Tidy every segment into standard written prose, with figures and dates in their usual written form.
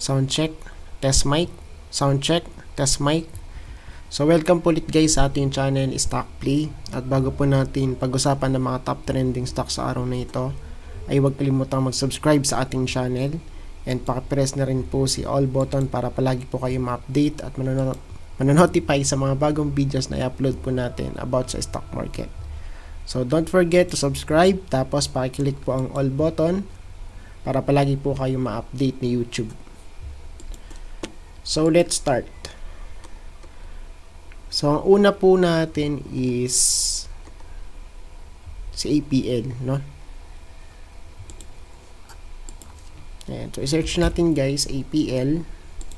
Sound check, test mic, sound check, test mic. So welcome po ulit guys sa ating channel Stock Play. At bago po natin pag-usapan ng mga top trending stock sa araw na ito, ay huwag kalimutang mag-subscribe sa ating channel and paki-press na rin po si all button para palagi po kayo ma-update at manonotify sa mga bagong videos na i-upload po natin about sa stock market. So don't forget to subscribe, tapos paki-click po ang all button para palagi po kayo ma-update ni YouTube. So let's start. So ang una po natin is si APL, no? Ayan, so i-search natin guys APL.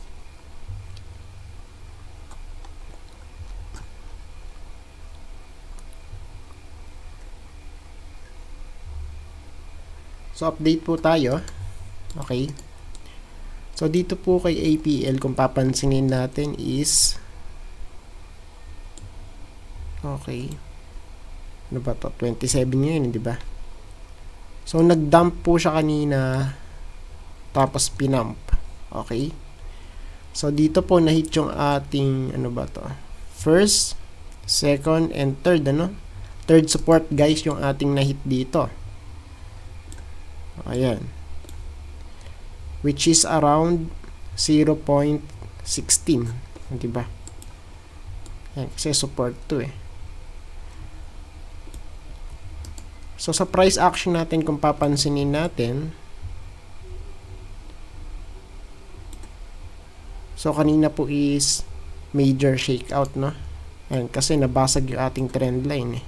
So update po tayo. Okay. So dito po kay APL, kung papansinin natin is okay. Ano ba to? 27 ngayon, di ba? So nag-dump po siya kanina tapos pinump. Okay? So dito po na-hit yung ating ano ba to? First, second, and third, ano? Third support guys yung ating na-hit dito. Ayan. Which is around 0.16, diba? Ayan, kasi support to eh. So sa price action natin, kung papansinin natin, so kanina po is major shakeout, no? Ayan, kasi nabasag yung ating trend line eh.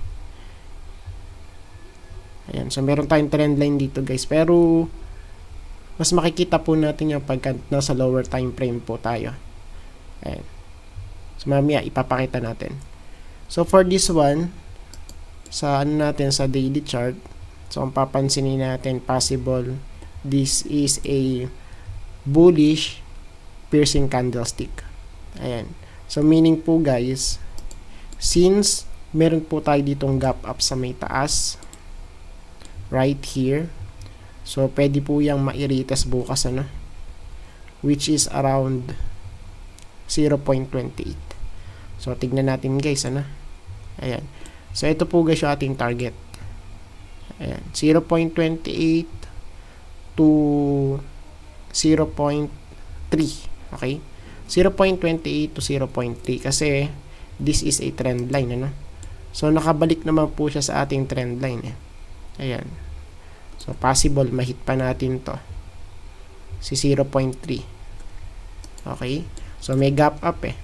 Ayan, so meron tayong trend line dito guys, pero mas makikita po natin yung pagka nasa lower time frame po tayo. Ayan. So mamaya ipapakita natin. So for this one, sa ano natin sa daily chart, so kung papansinin natin, possible this is a bullish piercing candlestick. Ayan. So meaning po guys, since meron po tayo ditong gap up sa may taas right here, so pwede po yung ma-retest bukas, ano, which is around 0.28. So tignan natin guys, ano. Ayan. So ito po guys yung ating target. Ayan, 0.28 to 0.3. Okay? 0.28 to 0.3 kasi this is a trend line, ano. So nakabalik naman po siya sa ating trend line eh. Ayan. So possible mahit pa natin to si 0.3. Okay? So may gap up eh.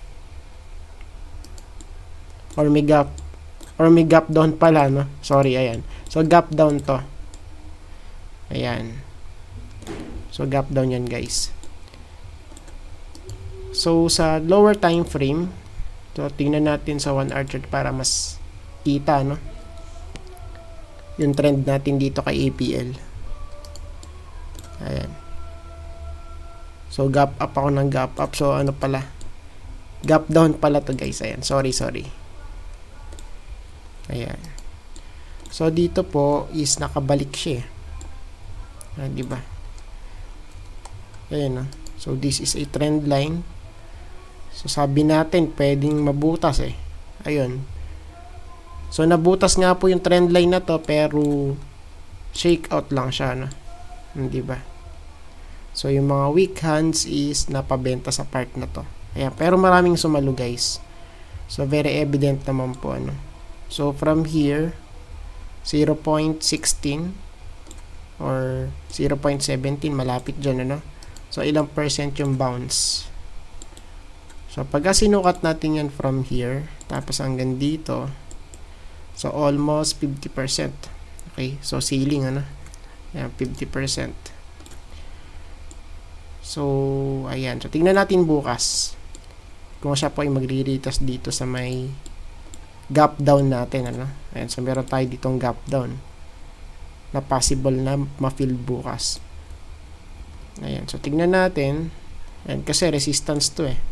Or may gap down pala, no? Sorry, ayan. So gap down to. Ayan. So gap down yan, guys. So sa lower time frame, so tingnan natin sa 1 hour chart para mas kita, no, yung trend natin dito kay APL. Ayan. So gap up ako ng gap up. So ano pala, gap down pala to guys. Ayan, sorry. Ayan. So dito po is nakabalik siya. Ayan, diba? Ayan, no? So this is a trend line. So sabi natin pwedeng mabutas eh. Ayun. So nabutas nga po yung trend line na to, pero shakeout lang siya, no? Hindi ba? So yung mga weak hands is napabenta sa part na to. Ayan, pero maraming sumalo guys. So very evident naman po, ano. So from here 0.16 or 0.17, malapit dyan, ano. So ilang percent yung bounce. So pagka sinukat natin yan from here tapos hanggang dito, so almost 50%. Okay, so ceiling, ano. Ayan, 50%. So ayan, so tingnan natin bukas kung siya po ay magre-retest dito sa may gap down natin, ano. Ayan, so meron tayo ditong gap down na possible na ma-fill bukas. Ayan, so tingnan natin. Ayan, kasi resistance to eh.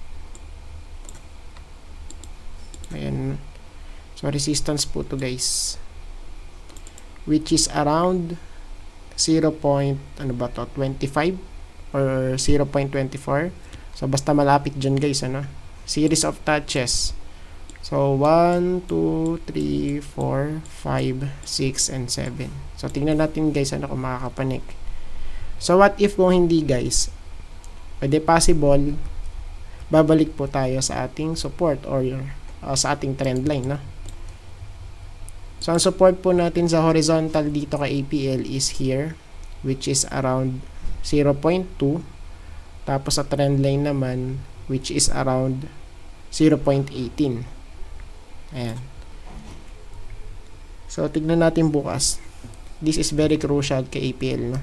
Ayan. So resistance po to guys, which is around 0. Ano ba to? 25 or 0.24. So, basta malapit dyan guys, ano? Series of touches. So, 1, 2, 3, 4, 5, 6, and 7. So, tingnan natin guys, ano kung makakapanik. So, what if kung hindi guys? Pwede possible, babalik po tayo sa ating support or sa ating trend line, no? So, ang support po natin sa horizontal dito kay APL is here, which is around 0.2. Tapos, sa trend line naman, which is around 0.18. Ayan. So, tignan natin bukas. This is very crucial kay APL, no?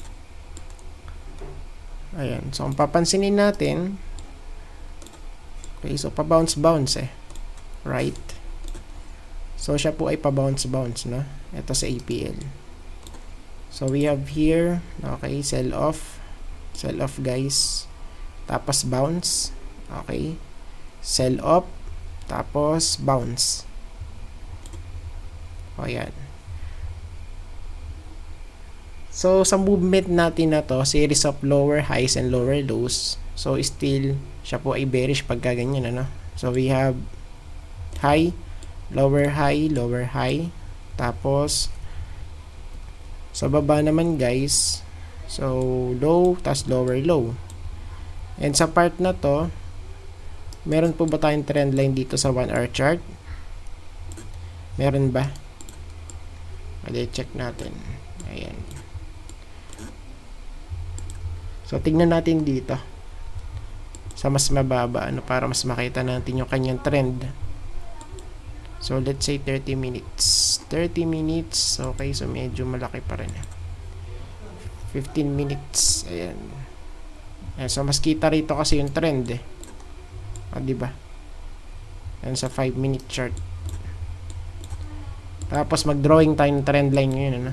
Ayan. So, ang papansinin natin, okay, so, pa-bounce-bounce right? So, siya po ay pa-bounce-bounce, no? Ito sa APL. So, we have here, okay, sell-off. Sell-off, guys. Tapos, bounce. Okay. Sell-off. Tapos, bounce. O, ayan. So, sa movement natin na to, series of lower highs and lower lows. So, still, siya po ay bearish pagka ganyan, ano? So, we have high, lower high, lower high. Tapos, sa baba naman, guys, so, low, tas lower low. And sa part na to, meron po ba tayong trend line dito sa 1-hour chart? Meron ba? Pwede check natin. Ayan. So, tignan natin dito sa mas mababa, ano, para mas makita natin yung kanyang trend. So, let's say 30 minutes. 30 minutes. Okay, so medyo malaki pa rin. 15 minutes. Ayan. Ayan, so, mas kita rito kasi yung trend diba? Ayan, sa 5-minute chart. Tapos, mag-drawing tayo ng trend line ngayon, ano?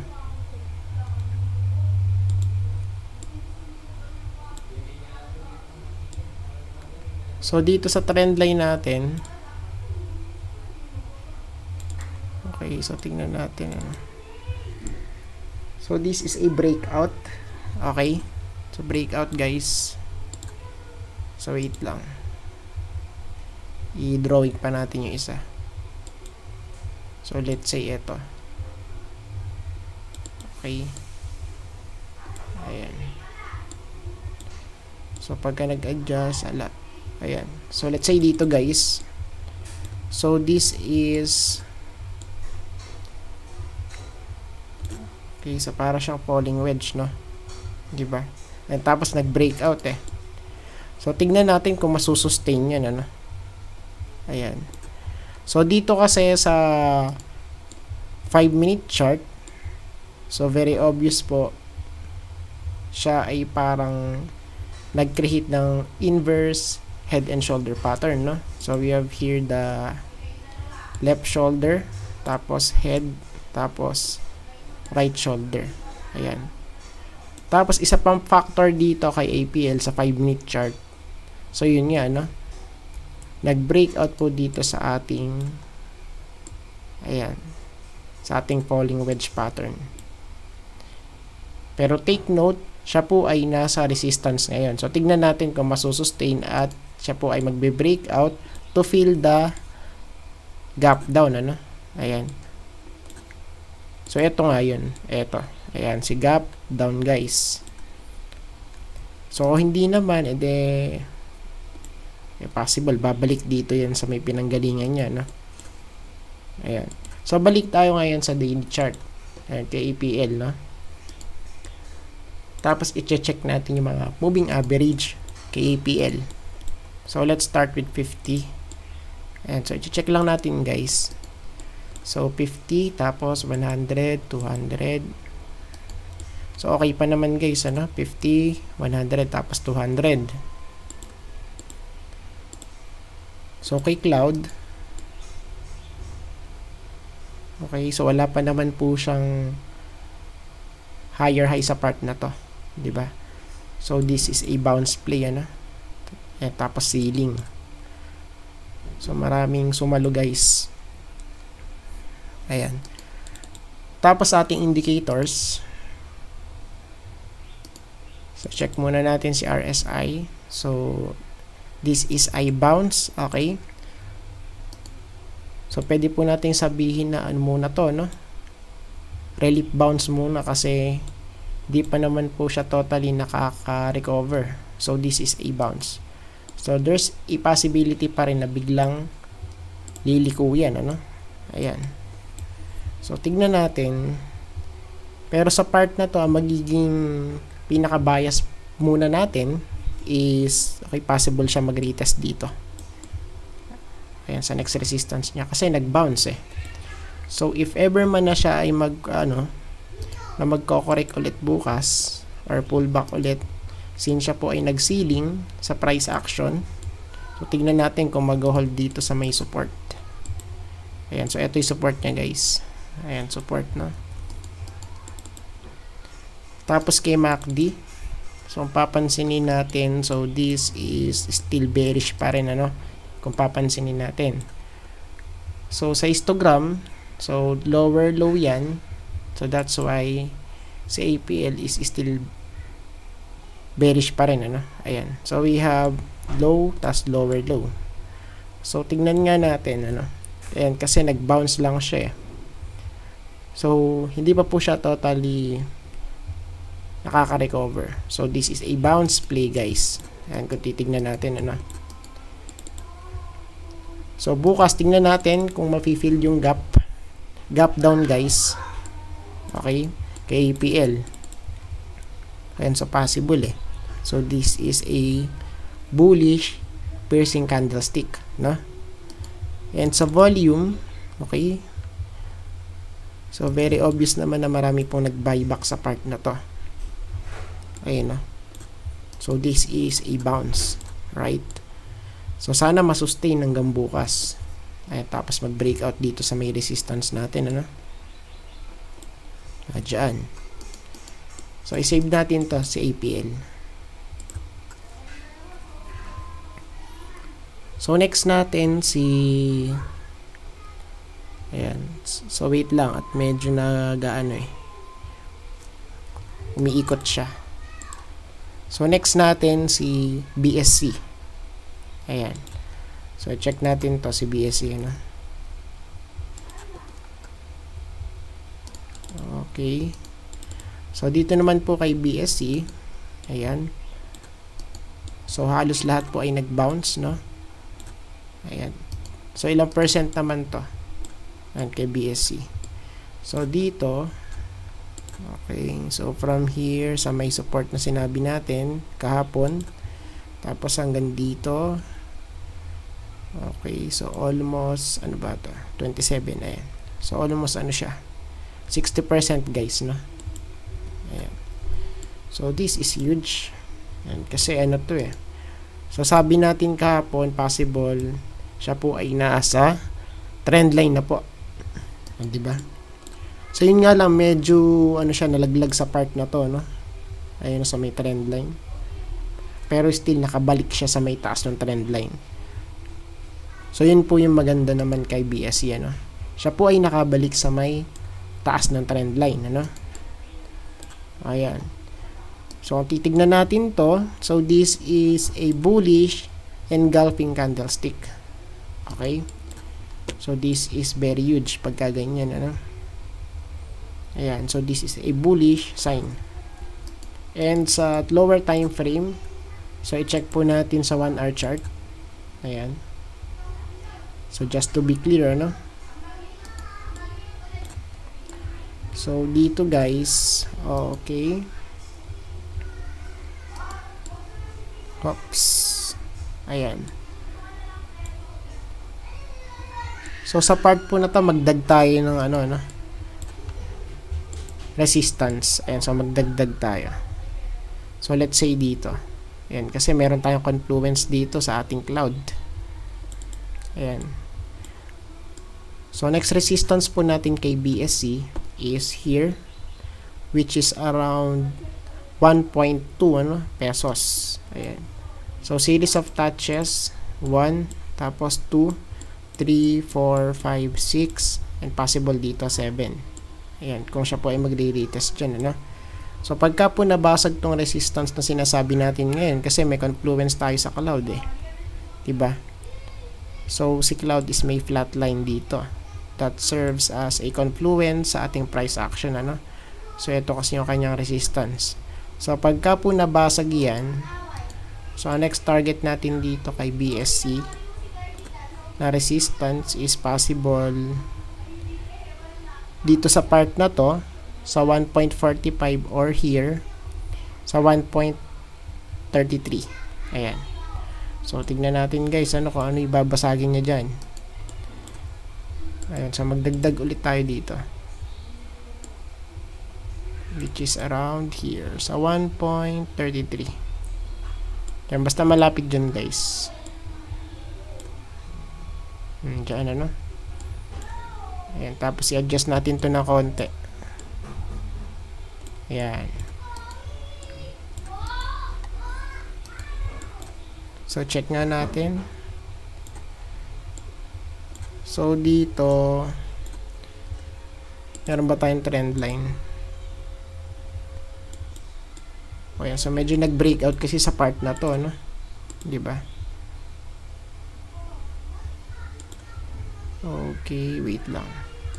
So, dito sa trend line natin, okay, so tingnan natin. So, this is a breakout. Okay. So, breakout, guys. So, wait lang. I-drawing pa natin yung isa. So, let's say ito. Okay. Ayan. So, pagka nag-adjust, ala. Ayan. So, let's say dito, guys. So, this is okay, so para siyang falling wedge, no? Diba? And tapos, nag-breakout, So, tignan natin kung masusustain yan, ano? Ayan. So, dito kasi sa 5-minute chart, so, very obvious po, siya ay parang nag-create ng inverse head and shoulder pattern, no? So, we have here the left shoulder, tapos head, tapos right shoulder. Ayan. Tapos, isa pang factor dito kay APL sa 5-minute chart. So, yun nga, no? Nag-breakout po dito sa ating ayan, sa ating falling wedge pattern. Pero take note, siya po ay nasa resistance ngayon. So, tignan natin kung masusustain at siya po ay magbe-breakout to fill the gap down, ano? Ayan. So, ito nga yun. Ito. Ayan, si gap down, guys. So, hindi naman, possible, babalik dito yan sa may pinanggalingan niya, no? Ayan. So, balik tayo ngayon sa daily chart. Ayan, kay APL, no? Tapos, i-check natin yung mga moving average kay APL. So, let's start with 50. Ayan, so, i-check lang natin, guys. So, 50, tapos 100, 200. So, okay pa naman, guys, ano? 50, 100, tapos 200. So, kay Cloud, okay, so wala pa naman po siyang higher high sa part na to, di ba? So, this is a bounce play, ano? Tapos ceiling. So, maraming sumalo, guys. Ayan. Tapos, ating indicators. So, check muna natin si RSI. So, this is I bounce. Okay. So, pwede po natin sabihin na ano muna to, no? Relief bounce muna kasi di pa naman po siya totally nakaka-recover. So, this is a bounce. So, there's a possibility pa rin na biglang liliko yan, ano? Ayan. So, tignan natin. Pero sa part na to, ang magiging pinaka-bias muna natin is, okay, possible siya mag-retest dito. Ayan, sa next resistance niya. Kasi nag-bounce eh. So, if ever man na siya ay na magko-correct ulit bukas or pullback ulit, since siya po ay nag-ceiling sa price action, so tignan natin kung mag-hold dito sa may support. Ayan, so ito yung support niya guys. Ayan, support na. Tapos kay MACD, so kung papansinin natin, so this is still bearish pa rin, ano, kung papansinin natin. So sa histogram, so lower low yan. So that's why si APL is still bearish pa rin, ano? Ayan. So we have low tas lower low. So tingnan nga natin, ano? Ayan, kasi nag-bounce lang siya eh. So hindi pa po siya totally nakaka-recover. So this is a bounce play guys. Ayan, kung titignan natin, ano? So bukas tingnan natin kung mafi-fill yung gap down guys. Okay, kay APL. Ayan, so possible eh. So this is a bullish piercing candlestick, no? And sa volume, okay, so very obvious naman na marami pong nag-buyback sa part na to. Ayun, no? So this is a bounce, right? So sana masustain hanggang bukas. Ayan, tapos mag-breakout dito sa may resistance natin, ano? Diyan. So, i-save natin to si APL. So, next natin si... Ayan. So, wait lang. At medyo nagaano eh. Umiikot siya. So, next natin si BSC. Ayan. So, check natin to si BSC, ano? Okay. So, dito naman po kay BSC. Ayan. So, halos lahat po ay nag-bounce, no? Ayan. So, ilang percent naman to? Ayan, kay BSC. So, dito, okay. So, from here, sa may support na sinabi natin, kahapon, tapos hanggang dito, okay. So, almost, ano ba to? 27, ayan. So, almost, ano siya? 60% guys, no? Ayan. So, this is huge. Ayan, kasi ano to eh. So, sabi natin kahapon, possible, siya po ay nasa trend line na po. Ayan, diba? So, yun nga lang, medyo, ano siya, nalaglag sa part na to, no? Ayun, sa may trend line. Pero still, nakabalik siya sa may taas ng trend line. So, yun po yung maganda naman kay BSC, ano? Siya po ay nakabalik sa may taas ng trend line, ano? Ayan. So, kung titignan natin to, so this is a bullish engulfing candlestick. Okay? So, this is very huge pagka ganyan, ano? Ayan. So, this is a bullish sign. And sa lower time frame, so, i-check po natin sa 1 hour chart. Ayan. So, just to be clear, ano? So, dito guys, okay. Oops. Ayan. So, sa part po na to, magdag tayo ng ano, resistance. Ayan, so magdagdag tayo. So, let's say dito. Ayan, kasi meron tayong confluence dito sa ating cloud. Ayan. So, next resistance po natin kay BSC is here, which is around 1.2 pesos. Ayan. So, series of touches, 1, tapos 2, 3, 4, 5, 6, and possible dito 7. Ayan, kung siya po ay magre-retest dyan, ano? So, pagka po nabasag tong resistance na sinasabi natin ngayon, kasi may confluence tayo sa cloud eh. Diba? So, si cloud is may flat line dito. That serves as a confluence sa ating price action, ano? So, ito kasi yung kanyang resistance. So, pagka po nabasag yan, so, ang next target natin dito kay BSC na resistance is possible dito sa part na to, sa 1.45 or here sa 1.33. Ayan. So, tignan natin guys, ano kung ano ibabasagin niya dyan. Ayan. So, magdagdag ulit tayo dito. Which is around here. Sa 1.33. Ayan. Basta malapit dyan guys. Dyan ano. Ayan. Tapos, i-adjust natin to na konti. Ayan. So, check nga natin. So, dito, meron ba tayong trend line? O yan, so medyo nag-breakout kasi sa part na to, no? Diba? Okay, wait lang.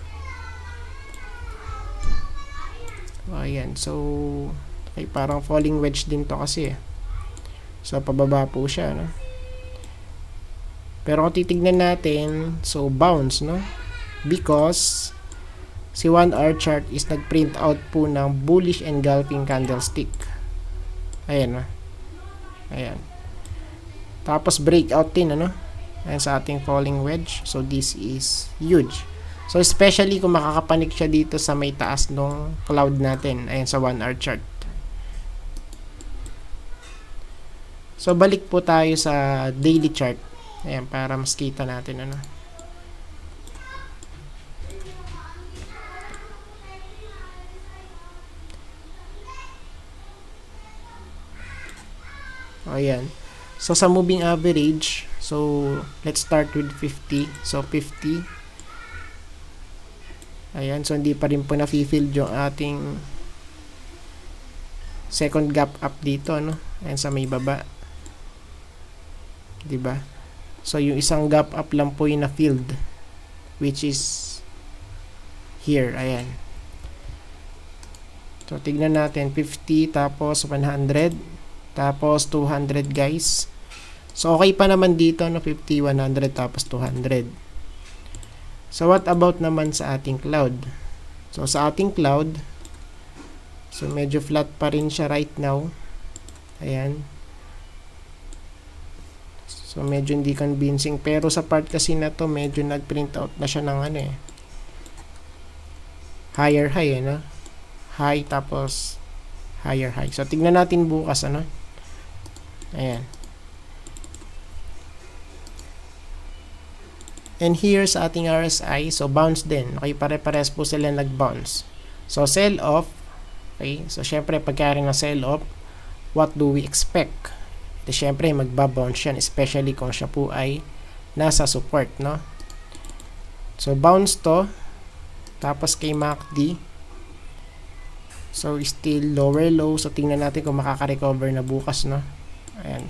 Ayan, so okay, parang falling wedge din to kasi eh. So, pababa po siya, no? Pero kung titignan natin, so bounce, no? Because si 1-hour chart is nag-print out po ng bullish engulfing candlestick. Ayan, no? Ayan. Tapos breakout din, ano? Ayan sa ating falling wedge. So, this is huge. So, especially kung makakapanik siya dito sa may taas ng cloud natin. Ayan, sa 1-hour chart. So, balik po tayo sa daily chart. Ayan, para mas kita natin, ano. Ayan. So, sa moving average, so, let's start with 50. So, 50. Ayan, so hindi pa rin po na-fill yung ating second gap up dito, no? Ayan, sa may baba. Diba? So, yung isang gap up lang po yung na-filled, which is here. Ayan. So, tignan natin. 50, tapos 100, tapos 200, guys. So, okay pa naman dito, no? 50, 100, tapos 200. So, what about naman sa ating cloud? So, sa ating cloud, so, medyo flat pa rin siya right now. Ayan. So, medyo hindi convincing. Pero sa part kasi na to, medyo nag-print out na siya ng ano eh. Higher high, no? High, tapos higher high. So, tignan natin bukas, ano? Ayan. And here sa ating RSI, so bounce din. Okay, pare-pares po sila nag-bounce. So, sell off. Okay, so syempre, pagkari na sell off, what do we expect? Ito syempre, magbabounce yan, especially kung siya po ay nasa support, no? So, bounce to. Tapos kay MACD. So, still lower low. So, tingnan natin kung makaka-recover na bukas, no? Ayan.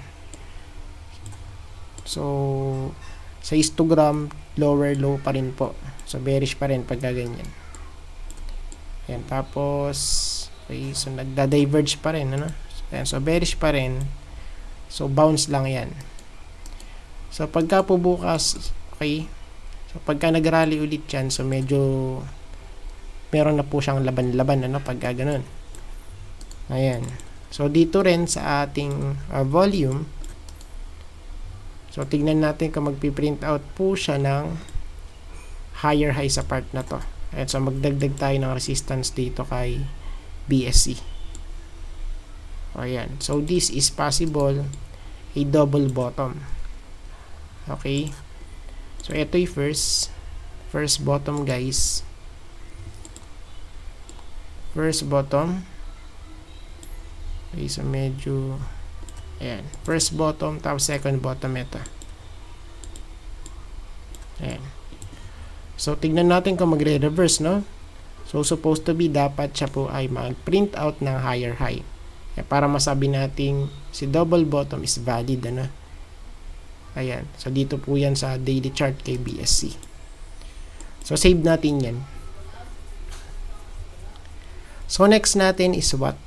So, sa histogram, lower low pa rin po. So, bearish pa rin pagka ganyan. Ayan, tapos, okay, so nagda-diverge pa rin, ano? Ayan, so, bearish pa rin. So, bounce lang yan. So, pagka po bukas, okay, so, pagka nag-rally ulit yan, so, medyo meron na po siyang laban-laban, ano, pagka ganun. Ayan. So, dito rin sa ating volume, so, tignan natin kung magpiprint out po siya ng higher high sa part na to. Ayan, so, magdagdag tayo ng resistance dito kay BSC. Ayan. So, this is possible a double bottom. Okay. So, ito yung first bottom, guys. First bottom. Okay, so, medyo ayan. First bottom, tapos second bottom ito. Ayan. So, tignan natin kung magre-reverse, no? So, supposed to be, dapat siya po ay mag-print out ng higher high. Para masabi natin si double bottom is valid, ano? Ayan. So, dito po yan sa daily chart kay BSC. So, save natin yan. So, next natin is what?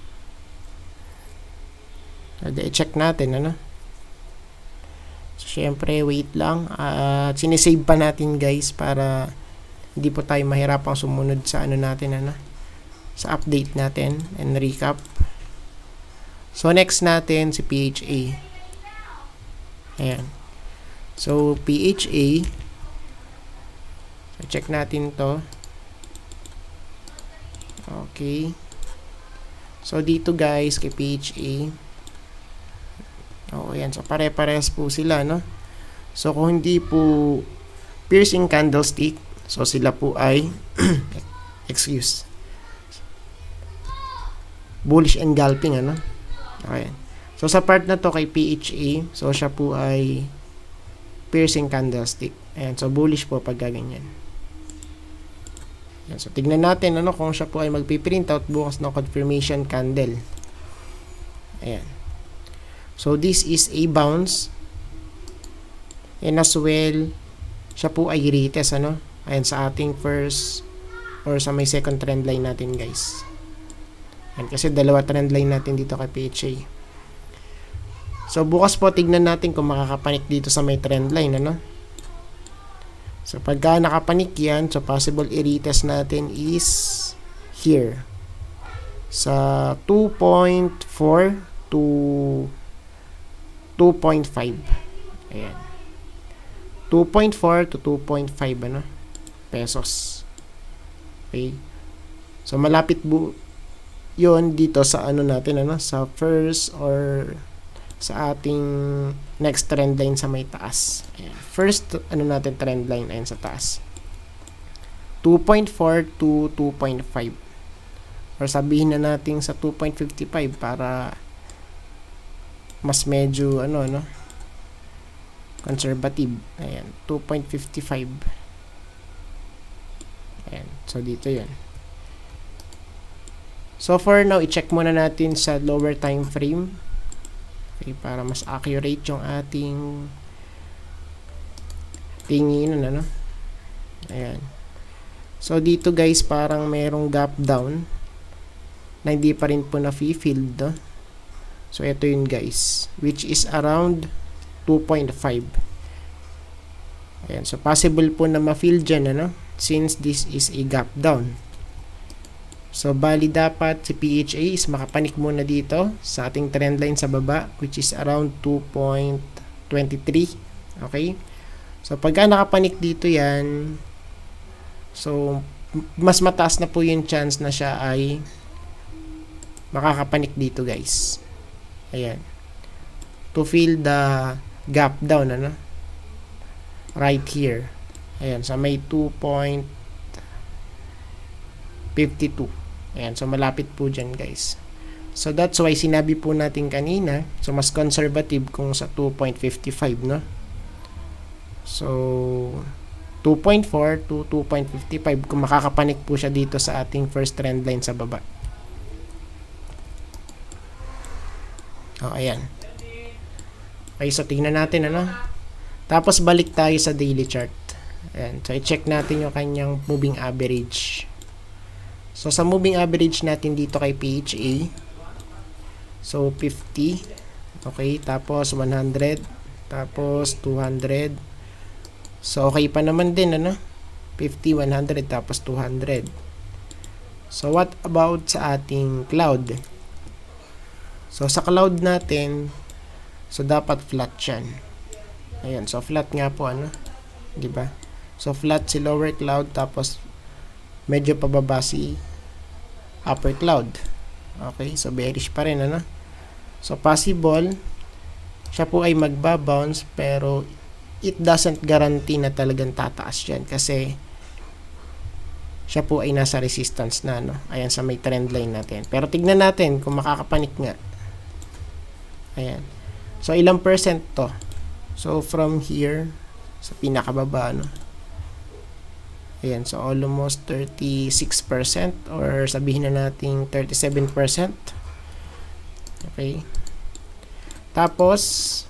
I-check natin, ano? So, syempre, wait lang. Sinisave pa natin, guys, para hindi po tayo mahirapang sumunod sa ano natin, ano? Sa update natin and recap. So, next natin si PHA. Ayan. So, PHA. So, check natin to. Okay. So, dito guys, kay PHA. Ayan. So, pare-pares po sila, no? So, kung hindi po piercing candlestick, so, sila po ay bullish engulfing, ano? Okay. So, sa part na to kay PHA, so, siya po ay piercing candlestick. Ayan. So, bullish po pag ganyan. Ayan. So, tignan natin, ano, kung siya po ay magpiprint out bukas ng confirmation candle. Ayan. So, this is a bounce. And as well, siya po ay retest, ano? Ayan, sa ating first or sa may second trend line natin, guys. Ayan, kasi dalawa trend line natin dito kay PHA. So, bukas po, tignan natin kung makakapanik dito sa may trend line, ano? So, pagka nakapanik yan, so possible i-retest natin is here. Sa 2.4 to 2.5. Ayan. 2.4 to 2.5, ano? Pesos. Okay. So, malapit yun dito sa ano natin, ano? Sa first or sa ating next trend line sa may taas. Ayan. First, ano natin trend line, ayan sa taas. 2.4 to 2.5. Or sabihin na natin sa 2.55 para mas medyo, ano, conservative. Ayan, 2.55. Ayan, so dito yun. So, for now, i-check muna natin sa lower time frame. Okay, para mas accurate yung ating tingin, ano? Ayan. So, dito guys, parang merong gap down na hindi pa rin po na-filled, no? So, ito yun guys, which is around 2.5. Ayan, so possible po na ma-fill dyan, ano? Since this is a gap down. So, bali dapat si PHA is makapanik muna dito sa ating trend line sa baba, which is around 2.23. Okay? So, pagka nakapanik dito yan, so, mas mataas na po yung chance na siya ay makakapanik dito guys. Ayan. To fill the gap down, ano? Right here. Ayan. So, may 2.52. Ayan. So, malapit po dyan, guys. So, that's why sinabi po natin kanina. So, mas conservative kung sa 2.55, no? So, 2.4 to 2.55 kung makakapanik po siya dito sa ating first trend line sa baba. Oh, ayan. Okay, so tingnan natin, ano? Tapos balik tayo sa daily chart. Ayan. So, i-check natin yung kanyang moving average. So, sa moving average natin dito kay PHA, so, 50. Okay, tapos 100. Tapos 200. So, okay pa naman din, ano? 50, 100, tapos 200. So, what about sa ating cloud? So, sa cloud natin, so, dapat flat yan. Ayan. So, flat nga po, ano? Diba? So, flat si lower cloud, tapos medyo pababa si upper cloud. Okay. So, bearish pa rin, ano? So, possible, siya po ay magbabounce, pero it doesn't guarantee na talagang tataas yan. Kasi, siya po ay nasa resistance na, no? Ayan, sa may trend line natin. Pero, tignan natin kung makakapanik nga. Ayan. So, ilang percent to? So, from here, sa pinakababa, no? Ayan, so almost 36% or sabihin na natin 37%. Okay. Tapos,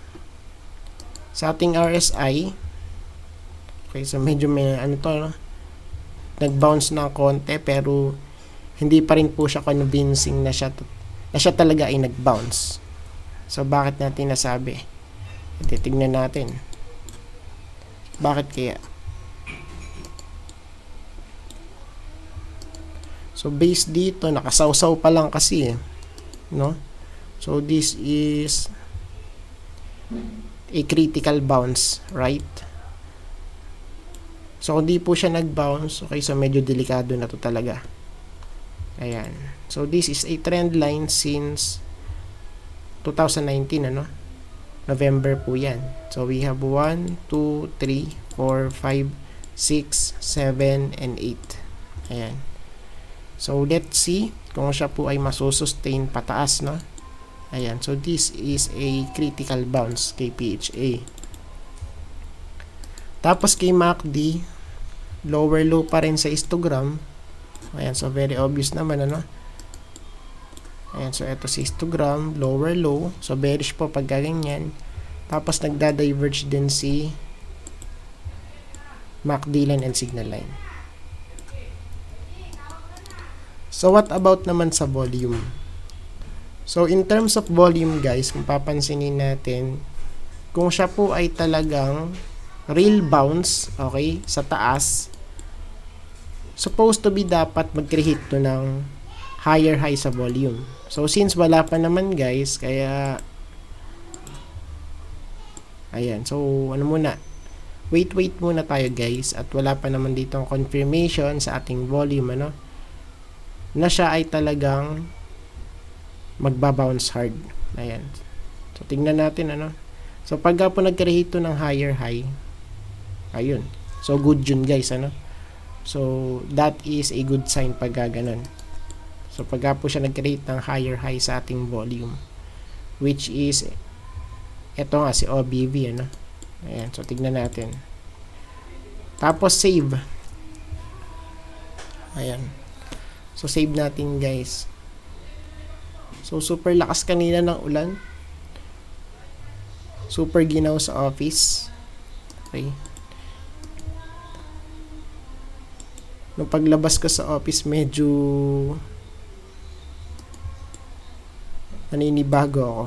sa ating RSI, okay, so medyo may ano to, no? Nag-bounce ng konti pero hindi pa rin po siya convincing na siya talaga ay nag-bounce. So, bakit natin nasabi? Titignan natin. Bakit kaya? So, based dito, nakasawsaw pa lang kasi, no? So, this is a critical bounce, right? So, kung di po siya nag-bounce, okay, so medyo delikado na to talaga. Ayan. So, this is a trend line since 2019, ano? November po yan. So, we have 1, 2, 3, 4, 5, 6, 7, and 8. Ayan. So, let's see kung siya po ay masusustain pataas, no? Ayan. So, this is a critical bounce kay PHA. Tapos, kay MACD, lower low pa rin sa histogram. Ayan. So, very obvious naman, ano? Ayan. So, ito sa histogram, lower low. So, bearish po pag ganyan. Tapos, nagda-diverge din si MACD line and signal line. So, what about naman sa volume? So, in terms of volume, guys, kung papansinin natin, kung siya po ay talagang real bounce, okay, sa taas, supposed to be dapat mag-create to ng higher high sa volume. So, since wala pa naman, guys, kaya, ayan, so, ano muna, wait muna tayo, guys, at wala pa naman dito ang confirmation sa ating volume, ano, na siya ay talagang magbabounce hard. Ayan. So, tingnan natin, ano. So, pagka po nag-create to ng higher high, ayun. So, good yun, guys, ano. So, that is a good sign pagka ganun. So, pagka po siya nag-create ng higher high sa ating volume, which is, eto nga, si OBV, ano. Ayan. So, tingnan natin. Tapos, save. Ayan. So, save natin, guys. So, super lakas kanina ng ulan. Super ginaw sa office. Okay. Nung paglabas ko sa office, medyo naninibago ako.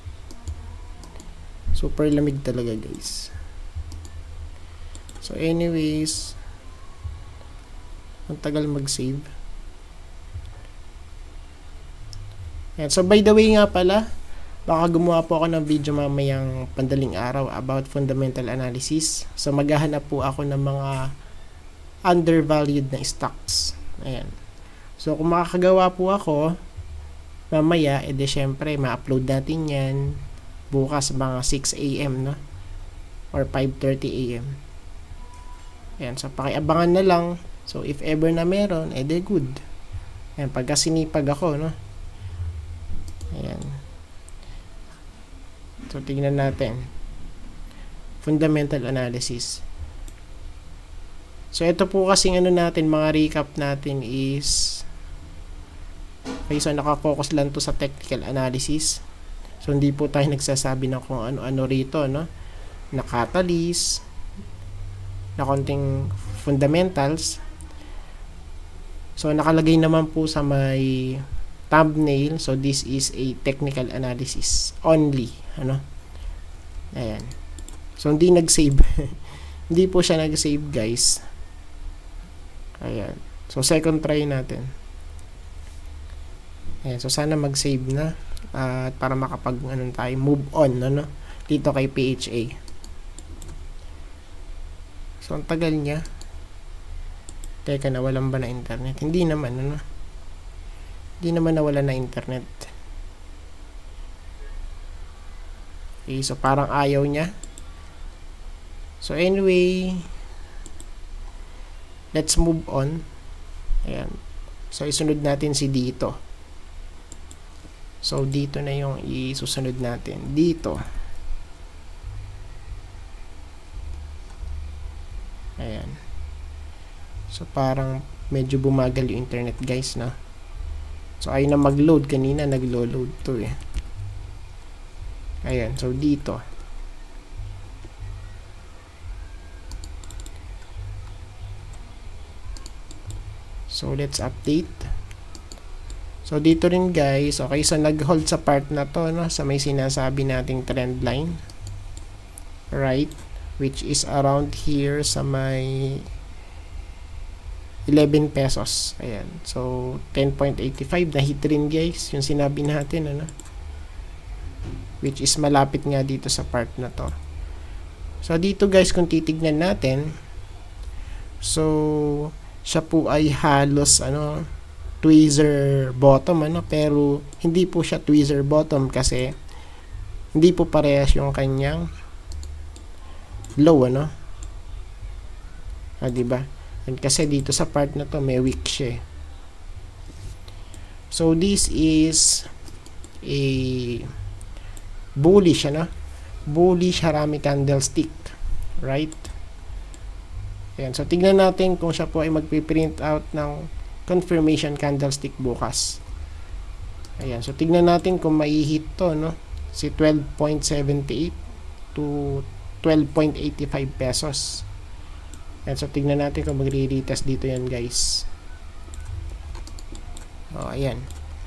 Super lamig talaga, guys. So, anyways, ang tagal mag-save. Ayan. So, by the way nga pala, baka gumawa po ako ng video mamayang pandaling araw about fundamental analysis. So, maghahanap po ako ng mga undervalued na stocks. Ayan. So, kung makakagawa po ako, mamaya, edi syempre, ma-upload natin yan bukas mga 6 AM, no? Or 5:30 AM. Ayan. So, pakiabangan na lang. So, if ever na meron, edi good. Ayan. Pagka sinipag ako, no? Ayan. So, tingnan natin. Fundamental analysis. So, ito po kasing ano natin, mga recap natin is, okay, so nakafocus lang to sa technical analysis. So, hindi po tayo nagsasabi ng kung ano-ano rito, no? Na catalyst, na konting fundamentals. So, nakalagay naman po sa may thumbnail. So, this is a technical analysis only. Ano? Ayan. So, hindi nag-save. Hindi po siya nag-save, guys. Ayan. So, second try natin. Ayan. So, sana mag-save na. At para tayo, move on, ano? Dito kay PHA. So, ang tagal niya. Teka, nawalan ba na internet? Hindi naman, ano? Hindi naman nawala na internet. Okay, so parang ayaw niya. So anyway, let's move on. Ayan. So isunod natin si dito. So dito na yung isusunod natin. Dito. Ayan. So parang medyo bumagal yung internet guys, no? So ayun na mag-load, kanina naglo-load to eh. Ayan, so dito. So let's update. So dito rin guys, okay, so nag-hold sa part na to, no, sa may sinasabi nating trend line. Right? Which is around here sa may 11 pesos. Ayan. So 10.85 na hit rin guys, yung sinabi natin, ano? Which is malapit nga dito sa part na to. So dito guys, kung titignan natin, so siya po ay halos ano, tweezer bottom, ano, pero hindi po siya tweezer bottom kasi hindi po parehas yung kanyang low, ano. Diba? And kasi dito sa part na to may wick siya. So this is a bullish, ano, bullish Harami candlestick, right? Ayan, so tignan natin kung siya po ay magpiprint out ng confirmation candlestick bukas. Ayan, so tignan natin kung mai-hit to, no, si 12.78 to 12.85 pesos. Ayan, so tignan natin kung magre-retest dito yan guys. Ayan.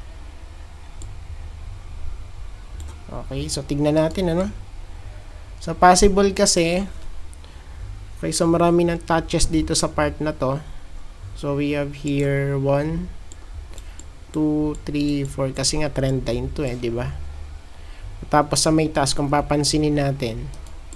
Okay, so tignan natin, ano. So possible kasi, okay, so marami ng touches dito sa part na to. So we have here 1 2 3 4 kasi nga trend line to eh, di ba? Tapos sa may taas, kung papansinin natin,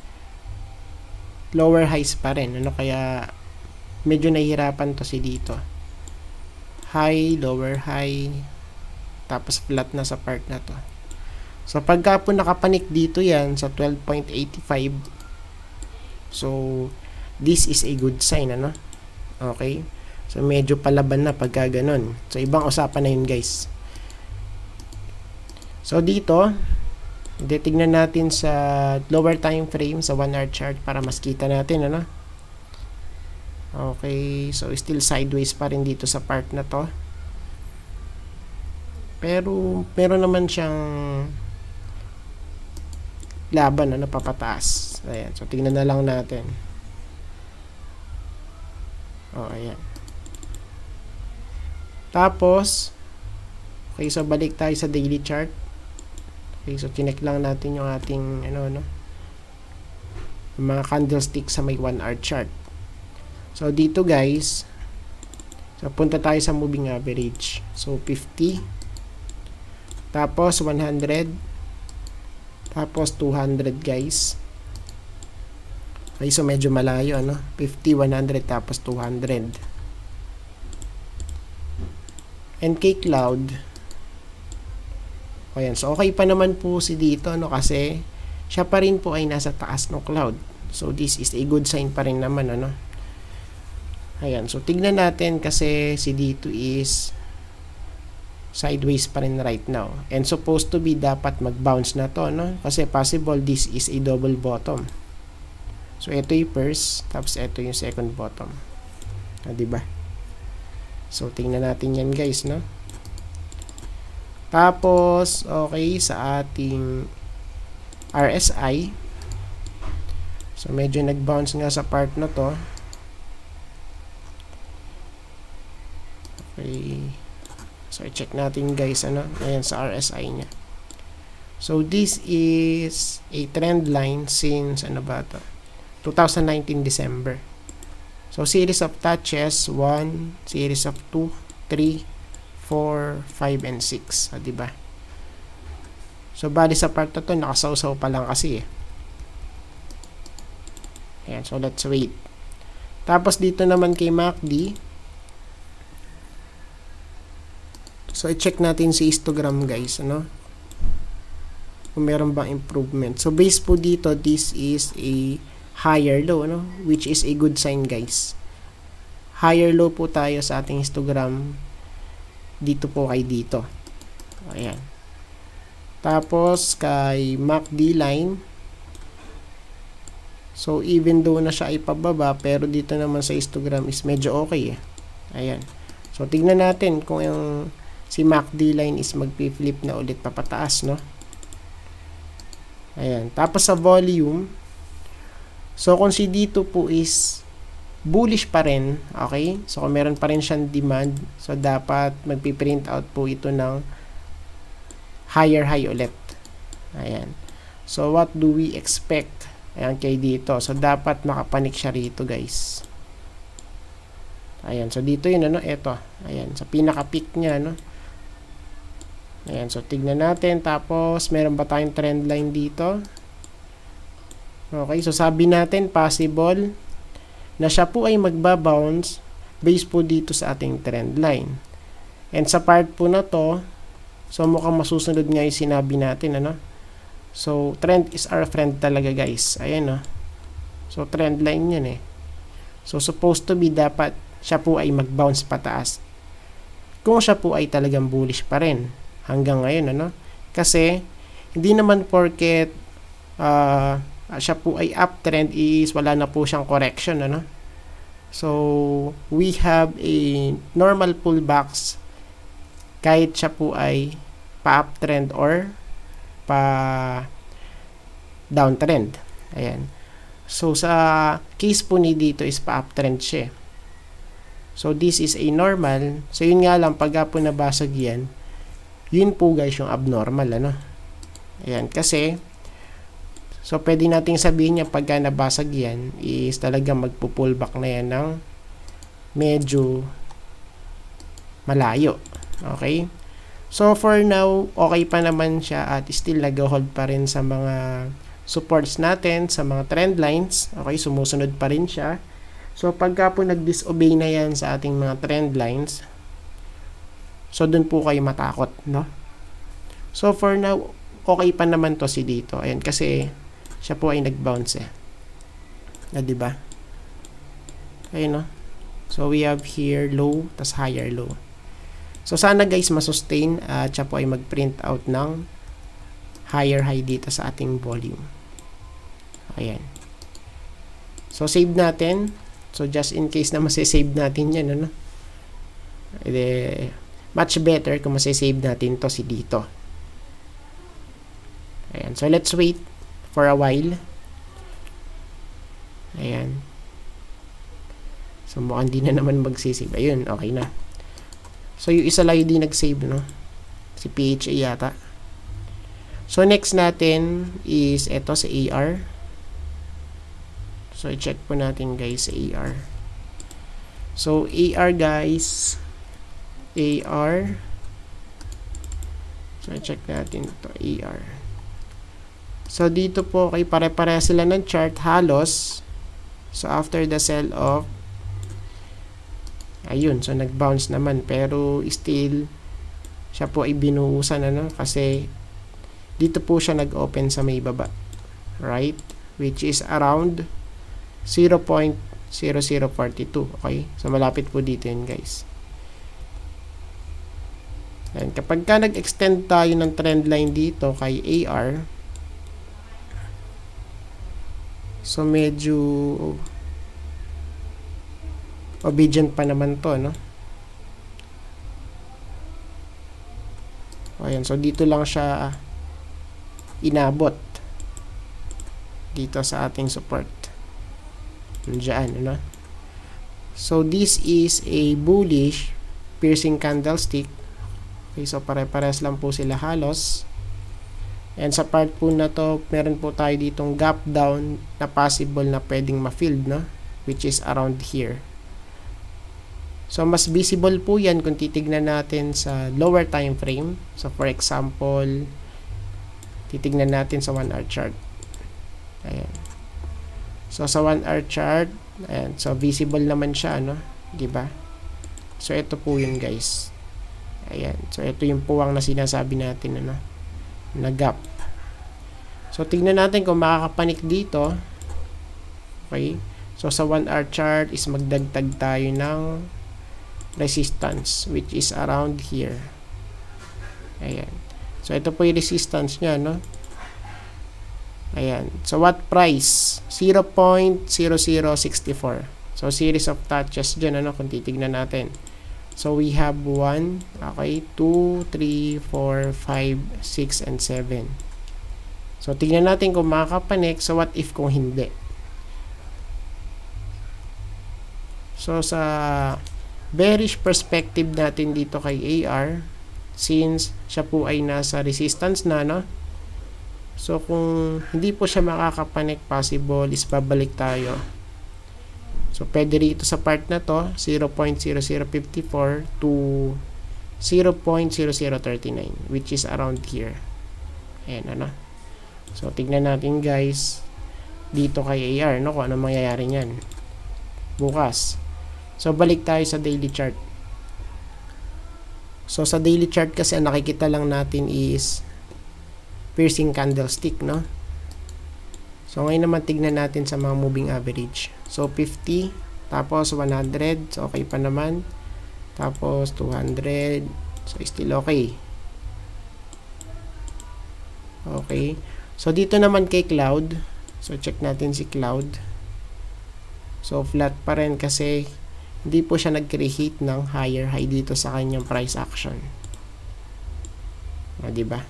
lower highs pa rin, ano, kaya medyo nahihirapan to si dito. High, lower high, tapos flat na sa part na to. So pagka po nakapanik dito yan sa 12.85, so this is a good sign, ano. Okay, so medyo palaban na pagka ganun. So ibang usapan na yun guys. So dito titignan natin sa lower time frame sa 1 hour chart para mas kita natin, ano. Okay, so still sideways pa rin dito sa part na to, pero meron naman siyang laban, ano, papataas. Ayan, so tingnan na lang natin. Ayan. Tapos okay, so balik tayo sa daily chart. Okay, so chinek lang natin yung ating ano, yung mga candlestick sa may 1 hour chart. So dito guys, so punta tayo sa moving average. So 50, tapos 100, tapos 200 guys. Okay, so medyo malayo, ano, 50, 100, tapos 200. NK Cloud, ayan, so okay pa naman po si dito, no, kasi siya pa rin po ay nasa taas ng cloud. So this is a good sign pa rin naman, ano. Ayan, so tignan natin kasi si dito is sideways pa rin right now. And supposed to be dapat mag-bounce na to, no? Kasi possible this is a double bottom. So ito yung first, tapos ito yung second bottom. Diba? So tingnan natin yan guys, no? Tapos, okay, sa ating RSI, so medyo nag-bounce nga sa part na to. Okay, so i-check natin guys, ano, ayan sa RSI nya. So this is a trend line since ano ba to, 2019 December. So series of touches, 1, series of 2, 3, 4, 5, and 6, diba? So bali sa part na to nakasawsaw pa lang kasi eh. Ayan, so let's wait. Tapos dito naman kay MACD, so i-check natin si histogram guys, ano, kung meron bang improvement. So base po dito, this is a higher low, ano, which is a good sign guys. Higher low po tayo sa ating histogram dito po kay dito. Ayan. Tapos kay MACD line, So, even though na siya ay pababa, pero dito naman sa histogram is medyo okay eh. Ayan. So, tignan natin kung yung si MACD line is magpi-flip na ulit papataas, no? Ayan. Tapos sa volume, so kung si dito po is bullish pa rin, okay? So, kung meron pa rin siyang demand, so dapat magpi-print out po ito ng higher high ulit. Ayan. So, what do we expect? Ayan, kay dito. So, dapat makapanik siya rito, guys. Ayan. So, dito yun, ano? Ito. Ayan. So, pinaka-peak niya, ano? Ayan. So, tignan natin. Tapos, meron ba tayong trend line dito? Okay. So, sabi natin, possible na siya po ay magbabounce based po dito sa ating trend line. And sa part po na to, so, mukhang masusunod nga yung sinabi natin, ano? So, trend is our friend talaga, guys. Ayan, no? So, trend line yan, eh. So, supposed to be dapat siya po ay mag-bounce pataas. Kung siya po ay talagang bullish pa rin hanggang ngayon, ano? Kasi, hindi naman porket siya po ay uptrend is wala na po siyang correction, ano? So, we have a normal pullbacks kahit siya po ay pa-uptrend or pa downtrend. Ayan. So, sa case po ni dito is pa-uptrend siya. So, this is a normal. So, yun nga lang, pagka po nabasag yan, yun po guys yung abnormal, ano? Ayan. Kasi, so, pwede nating sabihin niya pagka nabasag yan, is talagang magpo-pullback na yan ng medyo malayo. Okay? So, for now, okay pa naman siya at still nag-hold pa rin sa mga supports natin, sa mga trend lines. Okay, sumusunod pa rin siya. So, pagka po nag-disobey na yan sa ating mga trend lines, so, dun po kayo matakot, no? So, for now, okay pa naman to si dito. Ayan, kasi siya po ay nag-bounce eh. Na, diba? Ayun, no? So, we have here low, tas higher low. So, sana guys masustain at siya po ay mag-print out ng higher high dito sa ating volume. Ayan. So, save natin. So, just in case na masisave natin yan, ano? Much better kung masisave natin to si dito. Ayan. So, let's wait for a while. Ayan. So, mukhang di na naman magsisave. Ayun, okay na. So, yung isa lang hindi nag-save, no? Si PHA yata. So, next natin is ito sa AR. So, i-check po natin guys sa AR. So, AR guys. AR. So, i-check natin ito. AR. So, dito po kay pare-pare sila ng chart halos. So, after the sell-off, ayun, so nag-bounce naman pero still siya po ay binuhusan, ano, kasi dito po siya nag-open sa may baba, right, which is around 0.0042. Okay, so malapit po dito yun guys. And kapag ka nag-extend tayo ng trend line dito kay AR, so medyo obedient pa naman to, no? Ayan, so dito lang siya inabot dito sa ating support. Diyan, ano? So, this is a bullish piercing candlestick. Okay, so pare-pares lang po sila halos. And sa part po na to, meron po tayo ditong gap down na possible na pwedeng ma-filled, no? Which is around here. So, mas visible po yan kung titignan natin sa lower time frame. So, for example, titignan natin sa 1 hour chart. Ayan. So, sa 1 hour chart, ayan. So, visible naman siya, no? Diba? So, ito po yun, guys. Ayan. So, ito yung puwang na sinasabi natin, ano? Na gap. So, tignan natin kung makakapanik dito. Okay? So, sa 1 hour chart is magdagdag tayo ng resistance which is around here. Ayan. So, ito po yung resistance niya, no? Ayan. So, what price? 0.0064. So, series of touches dyan, ano, kung titignan natin. So, we have 1, okay, 2, 3, 4, 5, 6, and 7. So, tignan natin kung makakapanik. So, what if kung hindi? So, sa bearish perspective natin dito kay AR, since siya po ay nasa resistance na, no? So, kung hindi po siya makakapanik, possible is babalik tayo. So, pwede rito sa part na to, 0.0054 to 0.0039, which is around here. Ayan, ano? So, tignan natin, guys, dito kay AR, no? Kung ano mangyayari niyan bukas. So, balik tayo sa daily chart. So, sa daily chart kasi, ang nakikita lang natin is piercing candlestick, no? So, ngayon naman tignan natin sa mga moving average. So, 50, tapos 100, so okay pa naman. Tapos, 200, so still okay. Okay. So, dito naman kay Cloud, so check natin si Cloud. So, flat pa rin kasi hindi po siya nag-create ng higher high dito sa kanyang price action. Diba?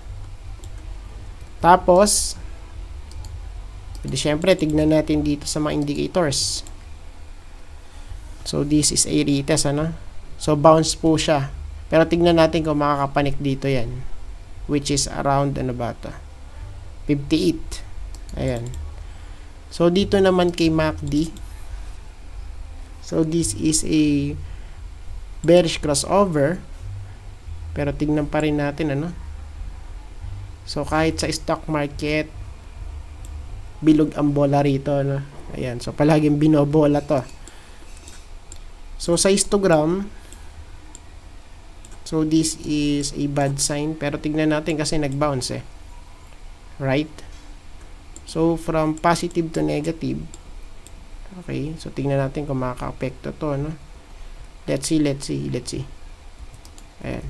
Tapos, syempre, tignan natin dito sa mga indicators. So, this is a retest, ano? So, bounce po siya. Pero tignan natin kung makakapanik dito yan. Which is around, ano ba ito? 58. Ayan. So, dito naman kay MACD. So, this is a bearish crossover. Pero tignan pa rin natin, ano? So, kahit sa stock market, bilog ang bola rito, no? Ayan. So, palaging binobola to. So, sa histogram, so, this is a bad sign. Pero tignan natin kasi nag-bounce, eh. Right? So, from positive to negative, okay. So, tignan natin kung makaka-apekto to, no? Let's see. Ayan.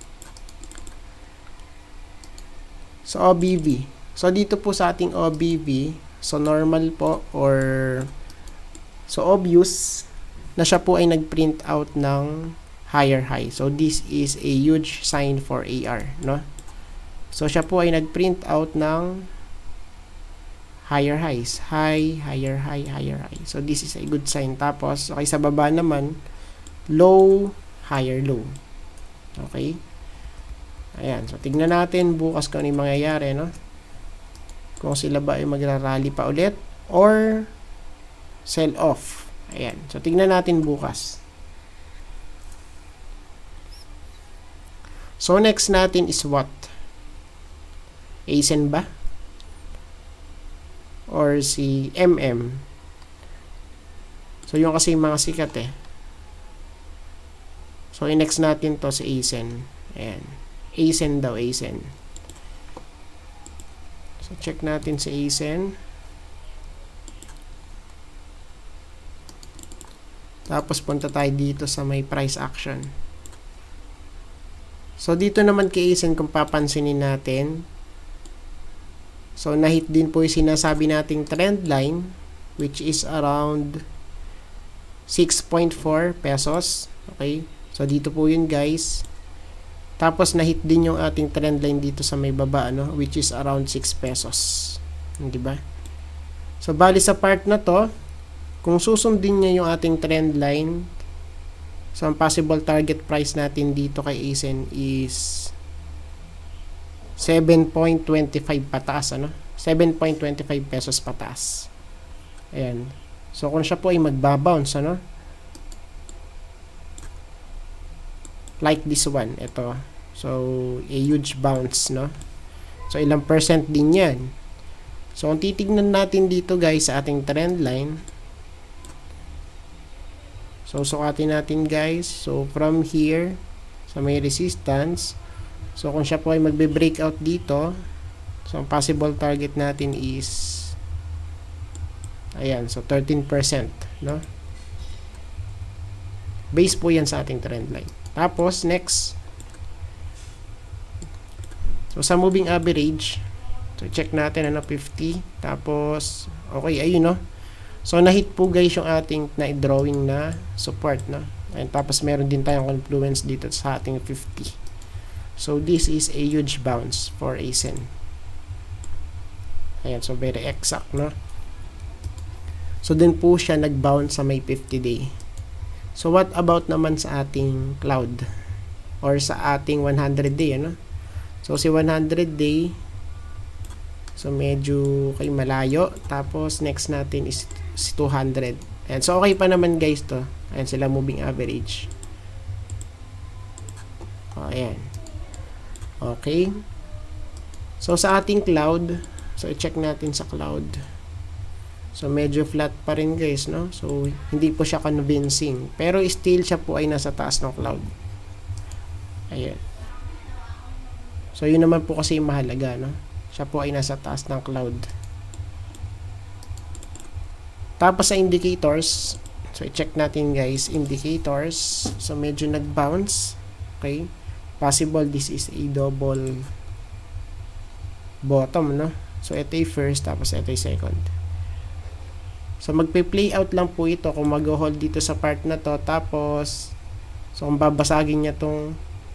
So, OBV. So, dito po sa ating OBV, so, normal po or so, obvious na siya po ay nag-print out ng higher high. So, this is a huge sign for AR, no? So, siya po ay nag-print out ng higher highs. Higher high. So, this is a good sign. Tapos, okay, sa baba naman, low, higher low. Okay? Ayan. So, tignan natin bukas kung ano yung mangyayari, no? Kung sila ba ay magra-rally pa ulit or sell off. Ayan. So, tignan natin bukas. So, next natin is what? ASEN ba? Or si MM? So, yung kasi yung mga sikat, eh. So, next natin to si ASEN. Ayan. ASEN daw, ASEN. So, check natin si ASEN. Tapos, punta tayo dito sa may price action. So, dito naman kay ASEN, kung papansinin natin, so, nahit din po yung sinasabi nating trend line, which is around 6.4 pesos. Okay? So, dito po yun, guys. Tapos, nahit din yung ating trend line dito sa may baba, ano, which is around 6 pesos. Diba? So, bali sa part na to, kung susundin niya yung ating trend line, so, ang possible target price natin dito kay ASEN is 7.25 pataas, ano? 7.25 pesos pataas. Ayan. So, kung siya po ay magbabounce, ano? Like this one, ito. So, a huge bounce, no? So, ilang percent din yan. So, kung titignan natin dito, guys, sa ating trend line, so, sukatin natin, guys. So, from here, sa may resistance, so, kung siya po ay magbe-breakout dito, so, ang possible target natin is, ayan, so, 13%, no? Base po yan sa ating trend line. Tapos, next, so, sa moving average, So, check natin, ano, 50. Tapos, okay, ayun, no. So, na-hit po guys yung ating na-drawing na support, no. And tapos, meron din tayong confluence dito sa ating 50. So, this is a huge bounce for ASIN. Ayan, so very exact, no. So, din po siya nag-bounce sa may 50-day. So, what about naman sa ating cloud? Or sa ating 100-day, ano? So, si 100-day, so, medyo kay malayo. Tapos, next natin is 200. And so, okay pa naman guys to. Ayan sila moving average. O, ayan. Okay. So, sa ating cloud, so, i-check natin sa cloud. So, medyo flat pa rin guys, no? So, hindi po siya convincing. Pero, still siya po ay nasa taas ng cloud. Ayan. So, yun naman po kasi mahalaga, no? Siya po ay nasa taas ng cloud. Tapos sa indicators, so i-check natin guys, indicators. So medyo nag-bounce. Okay? Possible this is a double bottom, no? So ito yung first, tapos ito yung second. So magpe-play out lang po ito kung mag-hold dito sa part na to. Tapos, so kung babasagin niya tong,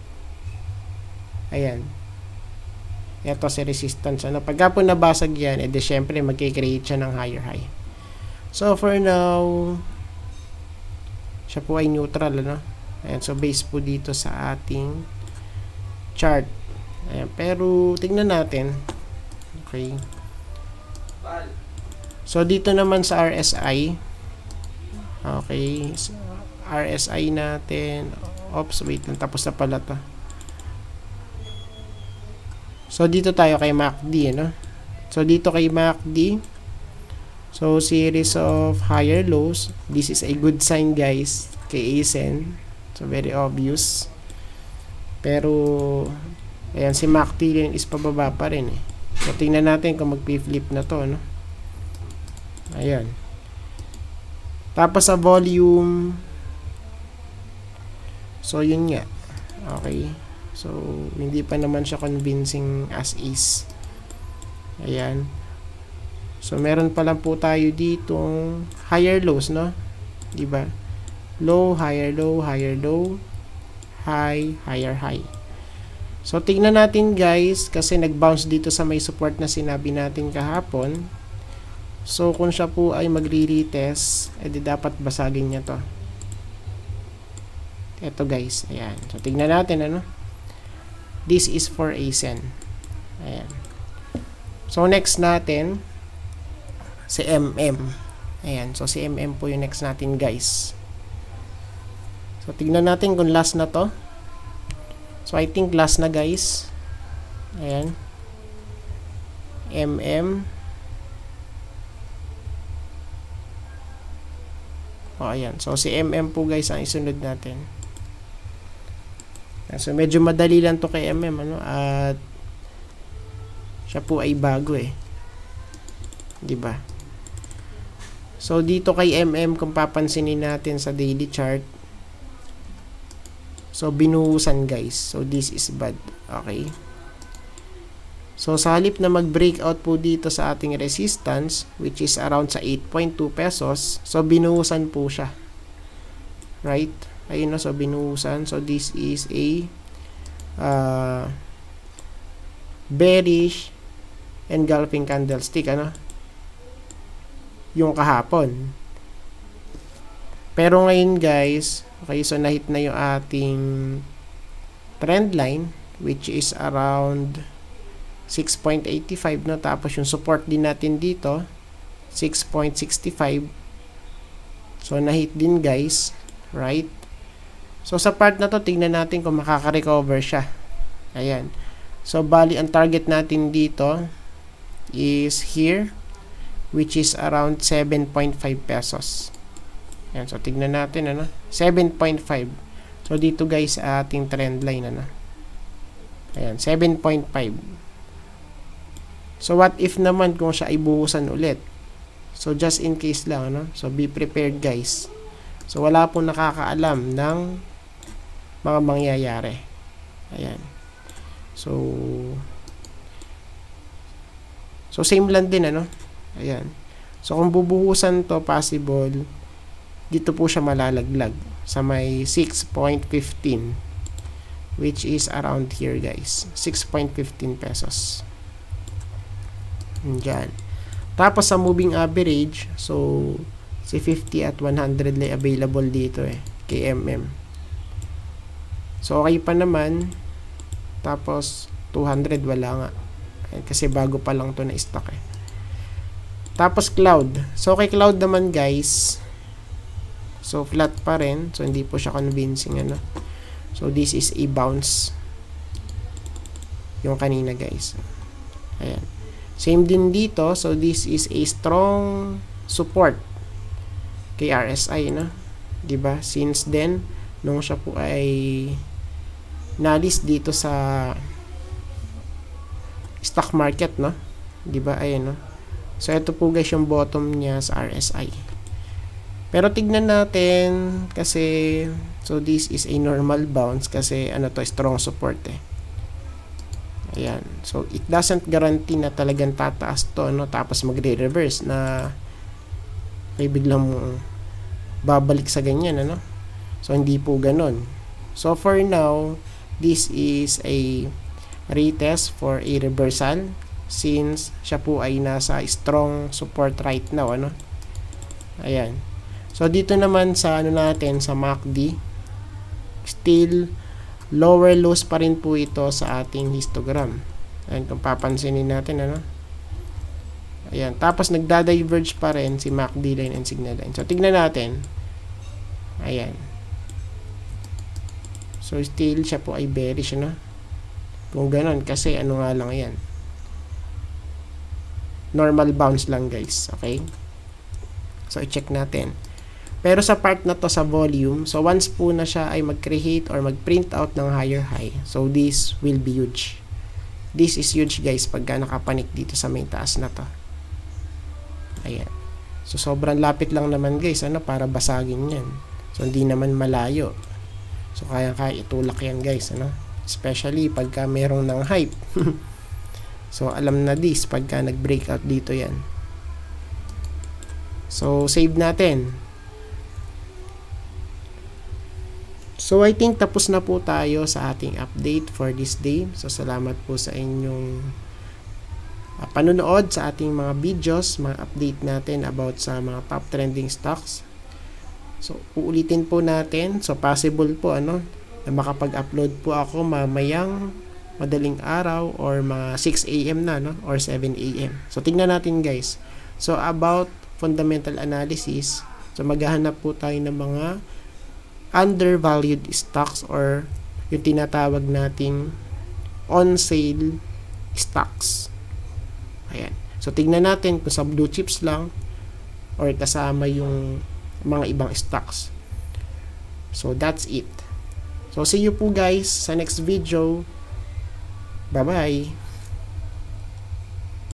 ayan, ito si resistance. Ano? Pagka po nabasag yan, edi syempre magkikreate siya ng higher high. So for now, siya po ay neutral, ano? Ayan, so base po dito sa ating chart. Ayan, pero tingnan natin. Okay. So dito naman sa RSI. Okay. So, RSI natin. Oops, wait lang. Tapos na pala to. So, dito tayo kay MACD, no? So, dito kay MACD, so, series of higher lows. This is a good sign, guys, kay ASIN. So, very obvious. Pero, ayan, si MACD rin is pababa pa rin, eh. So, tingnan natin kung mag-flip na to, no? Ayan. Tapos, sa volume, so, yun nga. Okay. So, hindi pa naman siya convincing as is. Ayan. So, meron pa lang po tayo ditong higher lows, no? Diba? Low, higher low, higher low, high, higher high. So, tignan natin guys, kasi nag-bounce dito sa may support na sinabi natin kahapon. So, kung siya po ay magre-retest, edi dapat basagin niya to. Ito guys, ayan. So, tignan natin, ano? This is for ASIN. Ayan. So, next natin, si MM. Ayan. So, si MM po yung next natin, guys. So, tignan natin kung last na to. So, I think last na, guys. Ayan. MM. O, ayan. So, si MM po, guys, ang isunod natin. So, medyo madali lang to kay MM, ano? At siya po ay bago, eh. Diba? So, dito kay MM, kung papansinin natin sa daily chart, so, binuhusan, guys. So, this is bad. Okay? So, sa halip na mag-breakout po dito sa ating resistance, which is around sa 8.2 pesos, so, binuhusan po siya. Right? Ayun na, so binuhusan. So, this is a bearish engulfing candlestick, ano? Yung kahapon. Pero ngayon, guys, okay, so nahit na yung ating trend line, which is around 6.85, no? Tapos yung support din natin dito, 6.65. So, nahit din, guys. Right? So, sa part na to, tignan natin kung makaka-recover siya. Ayan. So, bali, ang target natin dito is here, which is around 7.5 pesos. Ayan. So, tignan natin, ano? 7.5. So, dito, guys, ating trend line, ano? Ayan. 7.5. So, what if naman kung siya ay buhusan ulit? So, just in case lang, ano? So, be prepared, guys. So, wala pong nakakaalam ng mga mangyayari. Ayan. So, So, same lang din, ano? Ayan. So, kung bubuhusan to possible, dito po siya malalaglag sa may 6.15, which is around here, guys. 6.15 pesos. Diyan. Tapos, sa moving average, so, si 50 at 100 lang available dito KMM. So, okay pa naman. Tapos, 200 wala nga. Kasi bago pa lang to na stock Tapos cloud. So kay cloud naman guys, so flat pa rin. So hindi po siya convincing ano. So this is a bounce. Yung kanina guys. Ayan. Same din dito. So this is a strong support kay RSI no. 'Di ba? Since then nung siya po ay nalis dito sa stock market no, 'di ba? Ayan no. So ito po guys yung bottom niya sa RSI. Pero tignan natin kasi so this is a normal bounce kasi ano to, strong support Ayan. So it doesn't guarantee na talagang tataas to no, tapos magre-reverse na ay biglang babalik sa ganyan ano. So hindi po ganoon. So for now, this is a retest for a reversal since siya po ay nasa strong support right now ano. Ayan. So dito naman sa ano natin sa MACD, still lower lows pa rin po ito sa ating histogram. Ayan, kung papansinin natin ano. Ayan, tapos nagda-diverge pa rin si MACD line and signal line. So tignan natin. Ayan. So still siya po ay bearish ano. Kung ganon, kasi ano nga lang yan. Normal bounce lang guys, okay? So, i-check natin. Pero sa part na to sa volume, so once po na siya ay mag-create or mag-print out ng higher high, so this will be huge. This is huge guys pagka nakapanik dito sa may taas na to. Ayan. So, sobrang lapit lang naman guys, ano, para basagin yan. So, hindi naman malayo. So, kaya-kaya itulak yan guys, ano? Especially pagka merong ng hype. So, alam na this pagka nag-breakout dito yan. So, save natin. So, I think tapos na po tayo sa ating update for this day. So, salamat po sa inyong panonood sa ating mga videos, mga update natin about sa mga top trending stocks. So, uulitin po natin. So, possible po, ano, na makapag-upload po ako mamayang madaling araw or mga 6 AM na no, or 7 AM. So tingnan natin guys. So about fundamental analysis, so maghahanap po tayo ng mga undervalued stocks or yung tinatawag nating on sale stocks. Ayan. So tingnan natin kung sa blue chips lang or kasama yung mga ibang stocks. So that's it. So, see you po guys sa next video. Bye-bye.